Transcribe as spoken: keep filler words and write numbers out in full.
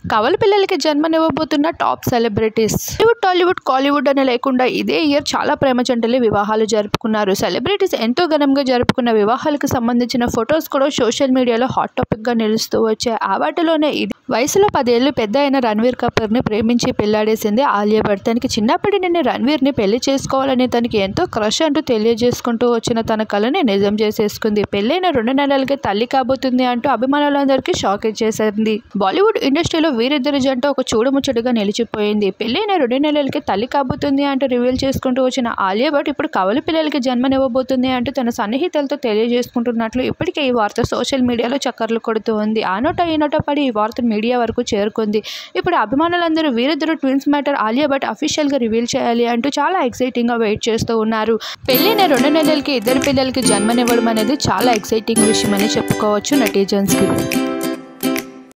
కవల పిల్లలకి జన్మనివ్వబోతున్న టాప్ సెలబ్రిటీస్. బాలీవుడ్, టాలీవుడ్, కాలీవుడ్ అని లేకుండా ఇదే ఇయర్ చాలా ప్రేమ జంటలు వివాహాలు జరుపుకున్నారు. సెలబ్రిటీస్ ఎంతో ఘనంగా జరుపుకున్న వివాహాలకు సంబంధించిన ఫొటోస్ కూడా సోషల్ మీడియాలో హాట్ టాపిక్ గా నిలుస్తూ వచ్చాయి. ఆ వాటిలోనే ఇది వయసులో పదేళ్లు పెద్ద అయిన రణ్వీర్ కపూర్ ని ప్రేమించి పెళ్లాడేసింది ఆలియా భట్. తనకి చిన్నప్పటి నుండి రణ్వీర్ ని పెళ్లి చేసుకోవాలని తనకి ఎంతో క్రష్ అంటూ తెలియజేసుకుంటూ వచ్చిన తన కలని నిజం చేసేసుకుంది. పెళ్లైన రెండు నెలలకి తల్లి కాబోతుంది అంటూ అభిమానులందరికీ షాక్ ఇచ్చేసింది. బాలీవుడ్ ఇండస్ట్రీలో వీరిద్దరి జంట ఒక చూడముచ్చటగా నిలిచిపోయింది. పెళ్లైన రెండు నెలలకి తల్లి కాబోతుంది అంటూ రివీల్ చేసుకుంటూ వచ్చిన ఆలియా భట్ ఇప్పుడు కవల పిల్లలకి జన్మనివ్వబోతుంది అంటూ తన సన్నిహితులతో తెలియజేసుకుంటున్నట్లు ఇప్పటికే ఈ వార్త సోషల్ మీడియాలో చక్కర్లు కొడుతూ ఉంది. ఆ నోట ఈ నోట పడి ఈ వార్త మీడియా వరకు చేరుకుంది. ఇప్పుడు అభిమానులందరూ వీరిద్దరు twins matter Alia Bhatt official గా రివీల్ చేయాలి అంటూ చాలా ఎక్సైటింగ్ గా వెయిట్ చేస్తూ ఉన్నారు. పెళ్లైన రెండు నెలలకి ఇద్దరు పిల్లలకి జన్మనివ్వడం అనేది చాలా ఎక్సైటింగ్ విషయం అని చెప్పుకోవచ్చు నెటిజన్స్ కి.